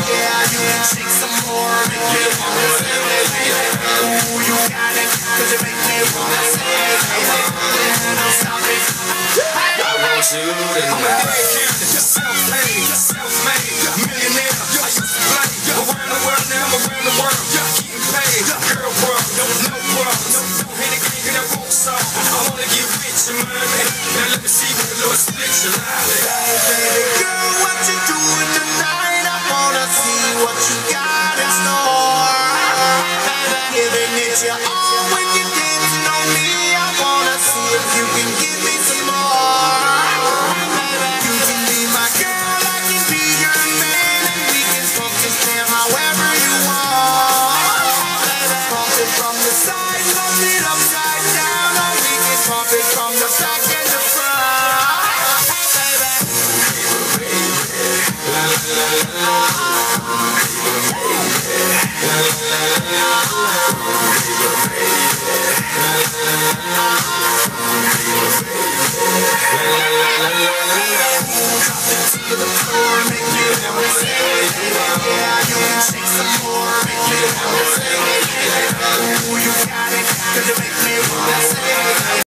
Yeah, you can shake some more, make me wanna say, ooh, you got it, 'cause you make me wanna say, don't stop it. I want you tonight. I'm a big kid, self-made, self-made, millionaire. I used to play around the world, now I'm around the world. Getting paid, girl, bro, no problem. Don't hit a gig and I won't solve. I wanna get rich and money. Now let me see what the Lord splits your life. Hey, baby girl, what you doing tonight? I wanna see what you got in store. Giving it your all when you're dancing on me. I wanna see if you can give me some more. You can be my girl, I can be your man, and we can smoke this jam however you want. Pump it from the side, pump it upside down, or we can pump it from the back and the front. Drop it to the floor, make you say, yeah.